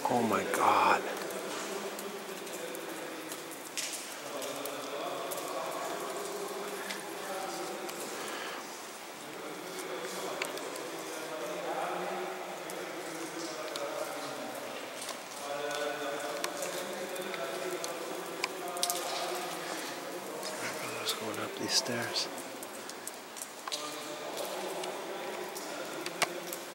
Oh my God. My brother's going up these stairs.